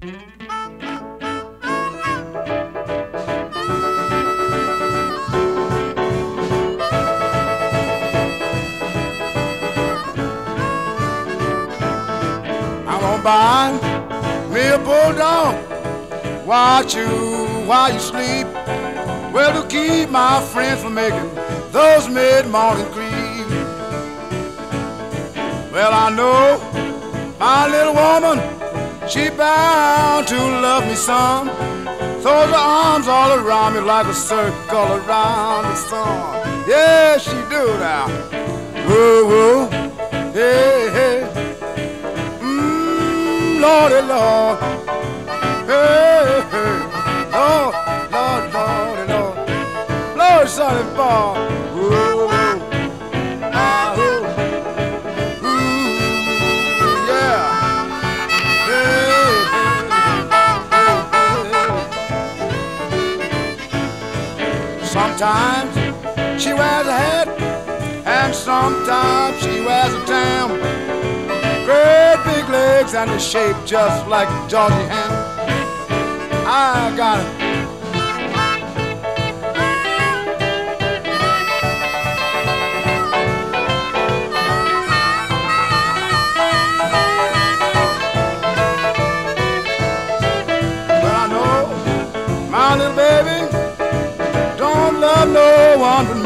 I'm gonna buy me a bulldog, watch you while you sleep. Well, to keep my friends from making those mid-morning creeps. Well, I know my little woman, she bound to love me some. Throws her arms all around me like a circle around the sun. Yeah, she do now. Whoa, whoa, hey, hey. Lordy, Lord. Hey, hey. Lord, Lord, Lordy, Lord. Lord, son and bar. Whoa, ah, ooh, yeah. Hey, hey, hey. Sometimes she wears a hat, and sometimes she wears a tam. Great big legs and the shape just like a Georgie ham. I got it. But I know my little baby don't love no one but me.